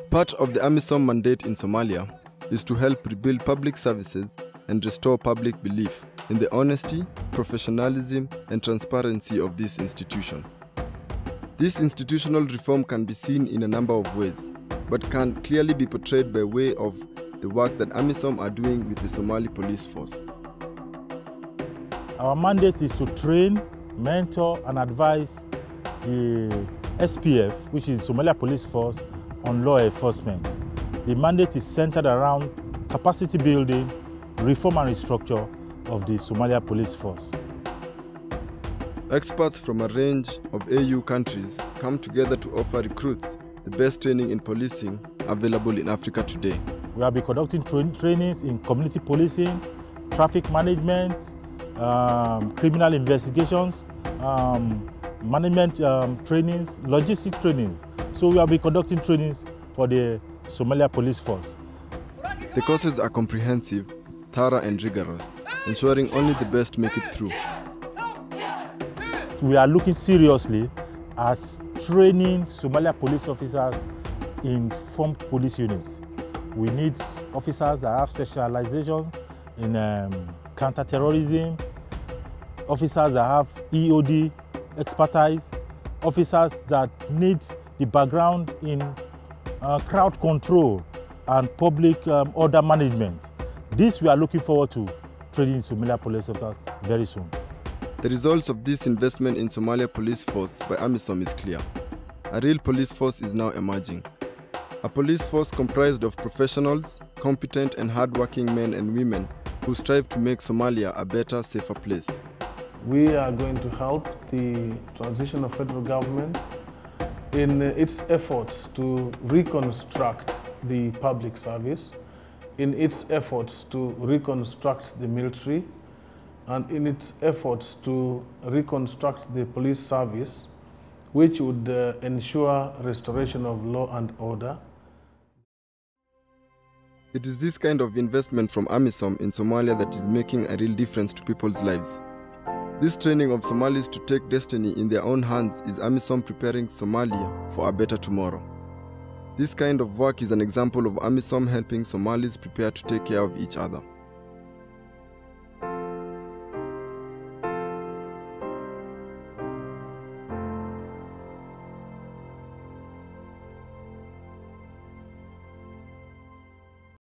Part of the AMISOM mandate in Somalia is to help rebuild public services and restore public belief in the honesty, professionalism, and transparency of this institution. This institutional reform can be seen in a number of ways, but can clearly be portrayed by way of the work that AMISOM are doing with the Somali Police Force. Our mandate is to train, mentor, and advise the SPF, which is Somalia Police Force, on law enforcement. The mandate is centered around capacity building, reform and restructure of the Somalia Police Force. Experts from a range of AU countries come together to offer recruits the best training in policing available in Africa today. We have been conducting trainings in community policing, traffic management, criminal investigations, management trainings, logistic trainings. So we have been conducting trainings for the Somalia Police Force. The courses are comprehensive, thorough and rigorous, ensuring only the best make it through. We are looking seriously at training Somalia police officers in formed police units. We need officers that have specialization in counter-terrorism, officers that have EOD expertise, officers that need the background in crowd control and public order management. This we are looking forward to training Somalia police officers very soon. The results of this investment in Somalia Police Force by AMISOM is clear. A real police force is now emerging. A police force comprised of professionals, competent and hard-working men and women who strive to make Somalia a better, safer place. We are going to help the transitional federal government in its efforts to reconstruct the public service, in its efforts to reconstruct the military, and in its efforts to reconstruct the police service, which would ensure restoration of law and order. It is this kind of investment from AMISOM in Somalia that is making a real difference to people's lives. This training of Somalis to take destiny in their own hands is AMISOM preparing Somalia for a better tomorrow. This kind of work is an example of AMISOM helping Somalis prepare to take care of each other.